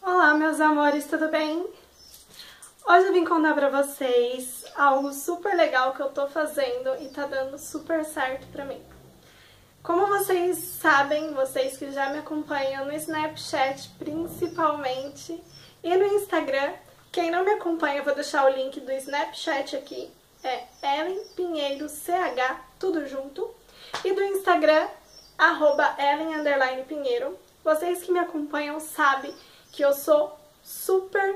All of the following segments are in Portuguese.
Olá, meus amores, tudo bem? Hoje eu vim contar pra vocês algo super legal que eu tô fazendo e tá dando super certo pra mim. Como vocês sabem, vocês que já me acompanham no Snapchat principalmente e no Instagram, quem não me acompanha, eu vou deixar o link do Snapchat aqui, é Ellen Pinheiro CH, tudo junto, e do Instagram, @Ellen_Pinheiro. Vocês que me acompanham sabem que eu sou super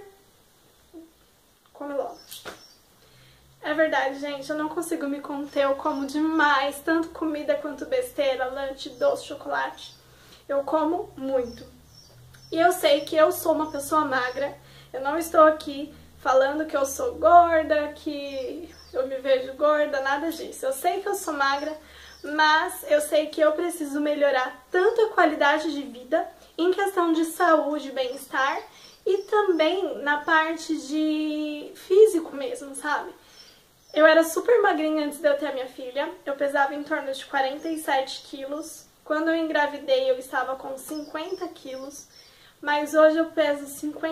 comilona. É verdade, gente, eu não consigo me conter, eu como demais, tanto comida quanto besteira, lanche, doce, chocolate. Eu como muito. E eu sei que eu sou uma pessoa magra, eu não estou aqui falando que eu sou gorda, que eu me vejo gorda, nada disso. Eu sei que eu sou magra, mas eu sei que eu preciso melhorar tanto a qualidade de vida, em questão de saúde e bem-estar, e também na parte de físico mesmo, sabe? Eu era super magrinha antes de eu ter a minha filha, eu pesava em torno de 47 quilos. Quando eu engravidei eu estava com 50 quilos, mas hoje eu peso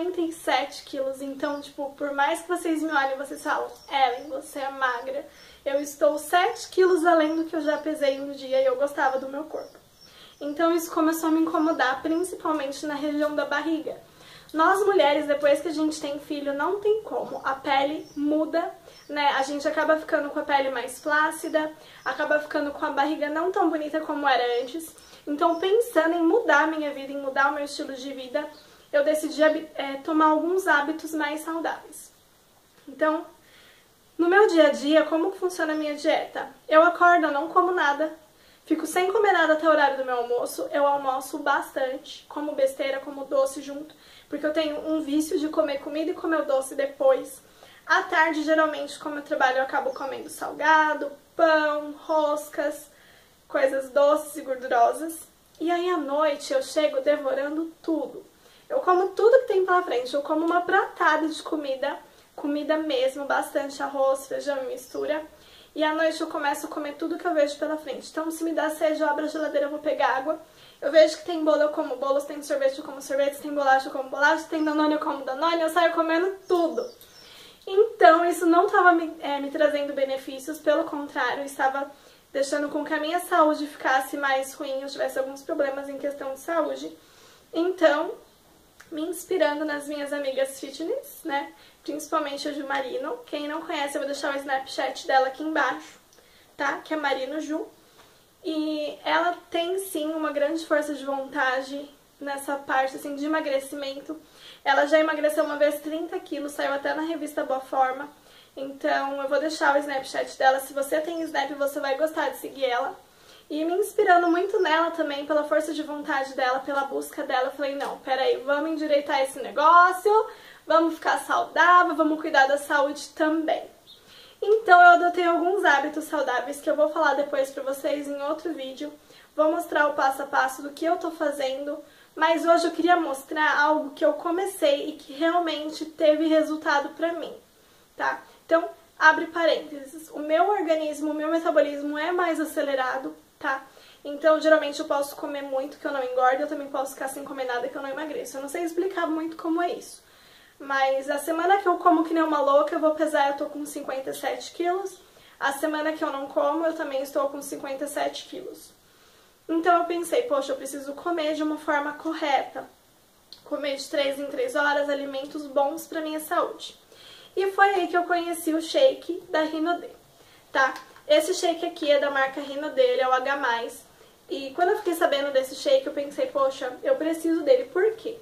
57 quilos, então, tipo, por mais que vocês me olhem, vocês falam, Ellen, você é magra. Eu estou 7 quilos além do que eu já pesei um dia e eu gostava do meu corpo. Então isso começou a me incomodar, principalmente na região da barriga. Nós mulheres, depois que a gente tem filho, não tem como, a pele muda, né? A gente acaba ficando com a pele mais flácida, acaba ficando com a barriga não tão bonita como era antes. Então, pensando em mudar a minha vida, em mudar o meu estilo de vida, eu decidi tomar alguns hábitos mais saudáveis. Então, no meu dia a dia, como que funciona a minha dieta? Eu acordo, eu não como nada, fico sem comer nada até o horário do meu almoço, eu almoço bastante, como besteira, como doce junto, porque eu tenho um vício de comer comida e comer o doce depois. À tarde, geralmente, como eu trabalho, eu acabo comendo salgado, pão, roscas, coisas doces e gordurosas. E aí, à noite, eu chego devorando tudo. Eu como tudo que tem pela frente, eu como uma pratada de comida, comida mesmo, bastante arroz, feijão e mistura. E à noite eu começo a comer tudo que eu vejo pela frente. Então, se me dá sede, eu abro a geladeira, eu vou pegar água. Eu vejo que tem bolo, eu como bolo, se tem sorvete, eu como sorvete, se tem bolacha, eu como bolacha, se tem danone, eu como danone, eu saio comendo tudo. Então, isso não estava me trazendo benefícios, pelo contrário, estava deixando com que a minha saúde ficasse mais ruim, eu tivesse alguns problemas em questão de saúde. Então, me inspirando nas minhas amigas fitness, né? Principalmente a Ju Marino. Quem não conhece, eu vou deixar o Snapchat dela aqui embaixo, tá? Que é Marino Ju. E ela tem, sim, uma grande força de vontade nessa parte, assim, de emagrecimento. Ela já emagreceu uma vez 30 quilos, saiu até na revista Boa Forma. Então, eu vou deixar o Snapchat dela. Se você tem Snap, você vai gostar de seguir ela. E me inspirando muito nela também, pela força de vontade dela, pela busca dela, eu falei, não, peraí, vamos endireitar esse negócio, vamos ficar saudável, vamos cuidar da saúde também. Então, eu adotei alguns hábitos saudáveis que eu vou falar depois pra vocês em outro vídeo. Vou mostrar o passo a passo do que eu tô fazendo, mas hoje eu queria mostrar algo que eu comecei e que realmente teve resultado pra mim, tá? Então, abre parênteses, o meu organismo, o meu metabolismo é mais acelerado, tá? Então, geralmente eu posso comer muito que eu não engordo, eu também posso ficar sem comer nada que eu não emagreço. Eu não sei explicar muito como é isso. Mas a semana que eu como que nem uma louca, eu vou pesar, eu tô com 57 quilos. A semana que eu não como, eu também estou com 57 quilos. Então eu pensei, poxa, eu preciso comer de uma forma correta. Comer de 3 em 3 horas, alimentos bons pra minha saúde. E foi aí que eu conheci o shake da Rinodê, tá? Esse shake aqui é da marca Rinodê, ele é o H+. E quando eu fiquei sabendo desse shake, eu pensei, poxa, eu preciso dele. Por quê?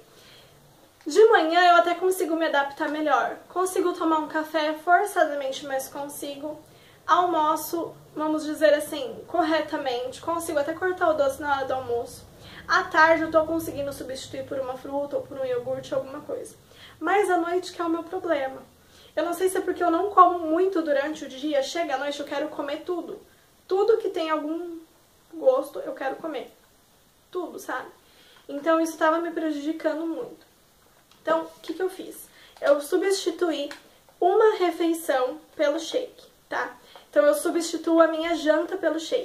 De manhã eu até consigo me adaptar melhor. Consigo tomar um café forçadamente, mas consigo. Almoço, vamos dizer assim, corretamente. Consigo até cortar o doce na hora do almoço. À tarde eu tô conseguindo substituir por uma fruta ou por um iogurte, alguma coisa. Mas à noite que é o meu problema. Eu não sei se é porque eu não como muito durante o dia, chega à noite eu quero comer tudo. Tudo que tem algum gosto eu quero comer. Tudo, sabe? Então isso estava me prejudicando muito. Então, o que eu fiz? Eu substituí uma refeição pelo shake, tá? Então eu substituo a minha janta pelo shake.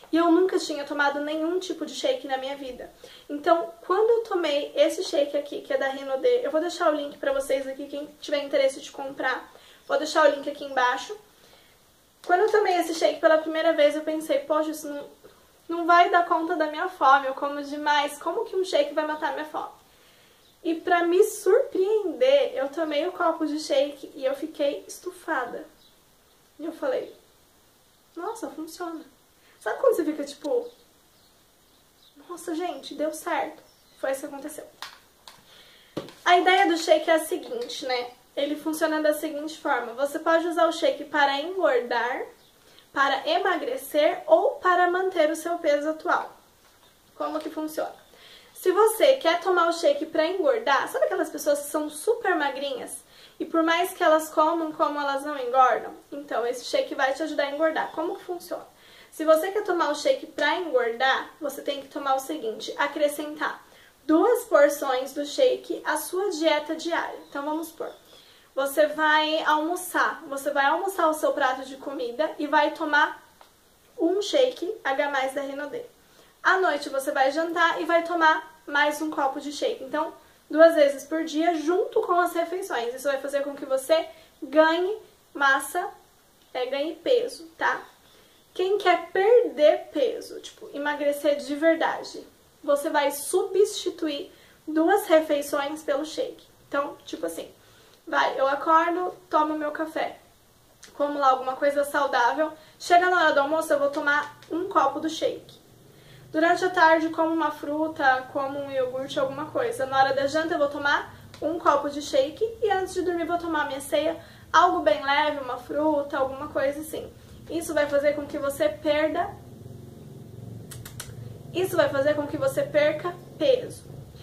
E eu nunca tinha tomado nenhum tipo de shake na minha vida. Então, quando eu tomei esse shake aqui, que é da Renaudet, eu vou deixar o link pra vocês aqui, quem tiver interesse de comprar, vou deixar o link aqui embaixo. Quando eu tomei esse shake pela primeira vez, eu pensei, poxa, isso não vai dar conta da minha fome, eu como demais, como que um shake vai matar minha fome? E pra me surpreender, eu tomei o copo de shake e eu fiquei estufada. E eu falei, nossa, funciona. Sabe quando você fica tipo, nossa, gente, deu certo. Foi isso que aconteceu. A ideia do shake é a seguinte, né? Ele funciona da seguinte forma. Você pode usar o shake para engordar, para emagrecer ou para manter o seu peso atual. Como que funciona? Se você quer tomar o shake para engordar, sabe aquelas pessoas que são super magrinhas? E por mais que elas comam, como elas não engordam? Então, esse shake vai te ajudar a engordar. Como que funciona? Se você quer tomar o shake para engordar, você tem que tomar o seguinte, acrescentar 2 porções do shake à sua dieta diária. Então, vamos supor, você vai almoçar o seu prato de comida e vai tomar um shake H+ da Renaudet. À noite você vai jantar e vai tomar mais um copo de shake. Então, 2 vezes por dia, junto com as refeições. Isso vai fazer com que você ganhe massa, ganhe peso, tá? Quem quer perder peso, tipo, emagrecer de verdade, você vai substituir 2 refeições pelo shake. Então, tipo assim, eu acordo, tomo meu café, como lá alguma coisa saudável, chega na hora do almoço, eu vou tomar um copo do shake. Durante a tarde, como uma fruta, como um iogurte, alguma coisa. Na hora da janta, eu vou tomar um copo de shake e antes de dormir, vou tomar minha ceia, algo bem leve, uma fruta, alguma coisa assim. Isso vai fazer com que você perca peso.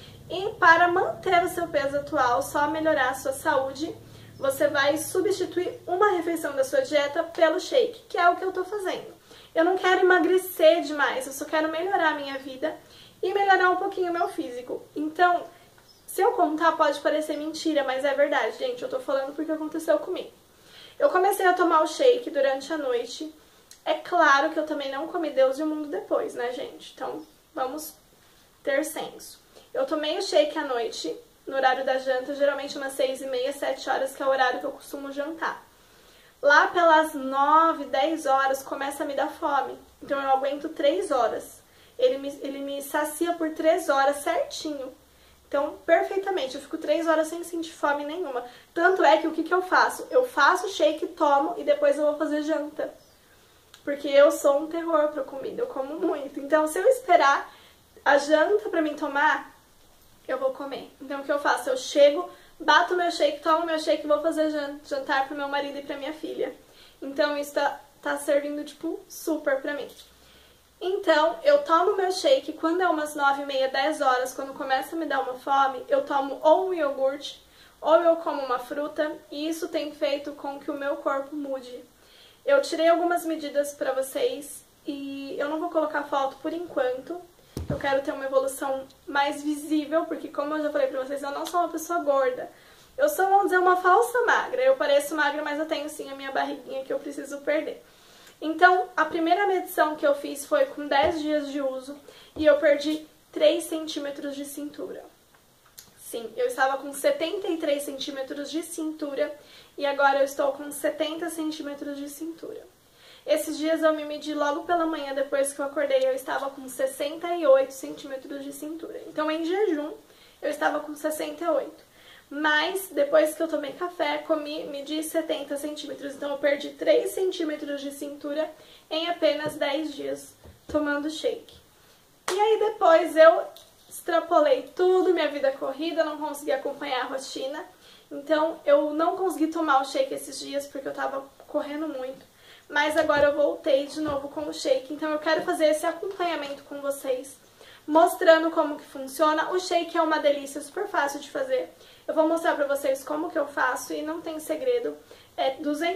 E para manter o seu peso atual, só melhorar a sua saúde, você vai substituir uma refeição da sua dieta pelo shake, que é o que eu tô fazendo. Eu não quero emagrecer demais, eu só quero melhorar a minha vida e melhorar um pouquinho o meu físico. Então, se eu contar pode parecer mentira, mas é verdade, gente, eu tô falando porque aconteceu comigo. Eu comecei a tomar o shake durante a noite. É claro que eu também não comi Deus e o mundo depois, né, gente? Então, vamos ter senso. Eu tomei o shake à noite, no horário da janta, geralmente umas 6h30, 7 horas, que é o horário que eu costumo jantar. Lá pelas 9, 10 horas começa a me dar fome. Então eu aguento 3 horas. Ele me sacia por 3 horas certinho. Então, perfeitamente. Eu fico 3 horas sem sentir fome nenhuma. Tanto é que o que eu faço? Eu faço shake, tomo e depois eu vou fazer janta. Porque eu sou um terror pra comida. Eu como muito. Então, se eu esperar a janta pra mim tomar, eu vou comer. Então, o que eu faço? Eu chego, bato meu shake, tomo meu shake e vou fazer jantar pro meu marido e pra minha filha. Então, isso tá servindo, tipo, super pra mim. Então, eu tomo meu shake quando é umas 9h30, 10 horas, quando começa a me dar uma fome, eu tomo ou um iogurte, ou eu como uma fruta, e isso tem feito com que o meu corpo mude. Eu tirei algumas medidas pra vocês, e eu não vou colocar foto por enquanto. Eu quero ter uma evolução mais visível, porque como eu já falei pra vocês, eu não sou uma pessoa gorda. Eu sou, vamos dizer, uma falsa magra. Eu pareço magra, mas eu tenho sim a minha barriguinha que eu preciso perder. Então, a primeira medição que eu fiz foi com 10 dias de uso e eu perdi 3 centímetros de cintura. Sim, eu estava com 73 centímetros de cintura e agora eu estou com 70 centímetros de cintura. Esses dias eu me medi logo pela manhã, depois que eu acordei, eu estava com 68 centímetros de cintura. Então, em jejum, eu estava com 68. Mas, depois que eu tomei café, medi 70 centímetros. Então, eu perdi 3 centímetros de cintura em apenas 10 dias tomando shake. E aí, depois, eu extrapolei tudo, minha vida corrida, não consegui acompanhar a rotina. Então, eu não consegui tomar o shake esses dias, porque eu tava correndo muito. Mas agora eu voltei de novo com o shake. Então, eu quero fazer esse acompanhamento com vocês, mostrando como que funciona. O shake é uma delícia, super fácil de fazer. Eu vou mostrar pra vocês como que eu faço e não tem segredo. É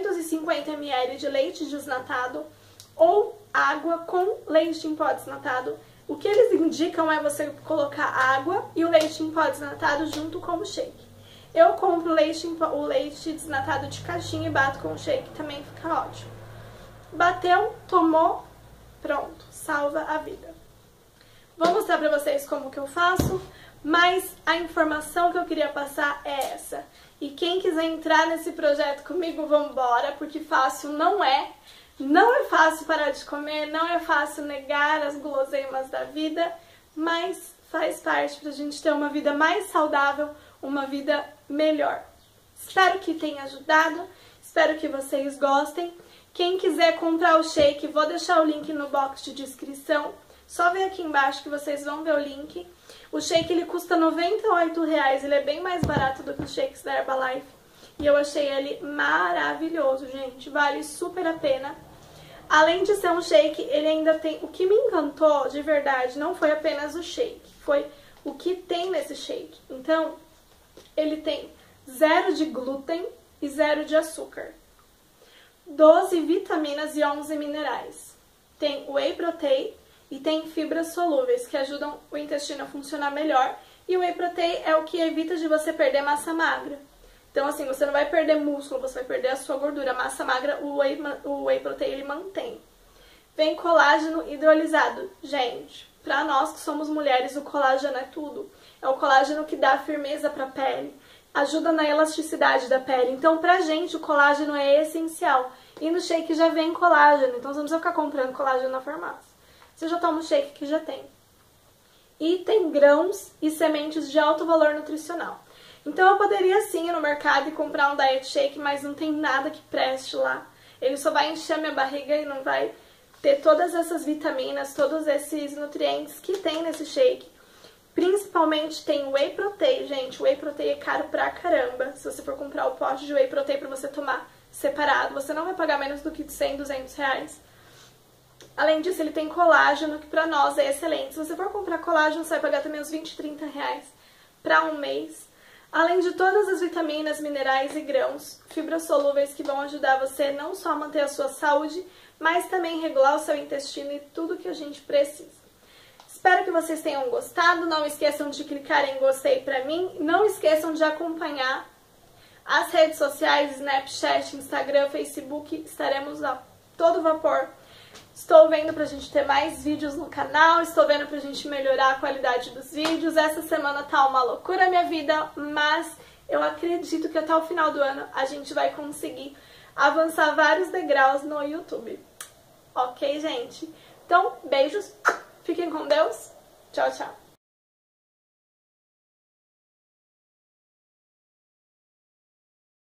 250 ml de leite desnatado ou água com leite em pó desnatado. O que eles indicam é você colocar água e o leite em pó desnatado junto com o shake. Eu compro o leite desnatado de caixinha e bato com o shake, também fica ótimo. Bateu, tomou, Pronto, salva a vida. Vou mostrar pra vocês como que eu faço, mas a informação que eu queria passar é essa. E quem quiser entrar nesse projeto comigo, vambora, porque fácil não é. Não é fácil parar de comer, não é fácil negar as guloseimas da vida, mas faz parte pra gente ter uma vida mais saudável, uma vida melhor. Espero que tenha ajudado, espero que vocês gostem. Quem quiser comprar o shake, vou deixar o link no box de descrição. Só ver aqui embaixo que vocês vão ver o link. O shake ele custa R$98, ele é bem mais barato do que os shakes da Herbalife. E eu achei ele maravilhoso, gente, vale super a pena. Além de ser um shake, ele ainda tem... O que me encantou, de verdade, não foi apenas o shake, foi o que tem nesse shake. Então, ele tem 0 de glúten e 0 de açúcar, 12 vitaminas e 11 minerais. Tem whey protein e tem fibras solúveis, que ajudam o intestino a funcionar melhor. E o whey protein é o que evita de você perder massa magra. Então, assim, você não vai perder músculo, você vai perder a sua gordura. A massa magra, o whey protein, ele mantém. Vem colágeno hidrolisado. Gente, pra nós que somos mulheres, o colágeno é tudo. É o colágeno que dá firmeza pra pele, ajuda na elasticidade da pele. Então, pra gente, o colágeno é essencial. E no shake já vem colágeno, então você não precisa ficar comprando colágeno na farmácia. Você já toma um shake que já tem. E tem grãos e sementes de alto valor nutricional. Então eu poderia sim ir no mercado e comprar um diet shake, mas não tem nada que preste lá. Ele só vai encher a minha barriga e não vai ter todas essas vitaminas, todos esses nutrientes que tem nesse shake. Principalmente tem whey protein, gente. O whey protein é caro pra caramba. Se você for comprar o pote de whey protein pra você tomar separado, você não vai pagar menos do que de 100, 200 reais. Além disso, ele tem colágeno, que pra nós é excelente. Se você for comprar colágeno, você vai pagar também uns 20, 30 reais pra um mês. Além de todas as vitaminas, minerais e grãos, fibras solúveis que vão ajudar você não só a manter a sua saúde, mas também regular o seu intestino e tudo que a gente precisa. Espero que vocês tenham gostado. Não esqueçam de clicar em gostei pra mim. Não esqueçam de acompanhar as redes sociais, Snapchat, Instagram, Facebook. Estaremos a todo vapor. Estou vendo pra gente ter mais vídeos no canal, estou vendo pra gente melhorar a qualidade dos vídeos. Essa semana tá uma loucura a minha vida, mas eu acredito que até o final do ano a gente vai conseguir avançar vários degraus no YouTube. Ok, gente? Então, beijos, fiquem com Deus, tchau, tchau.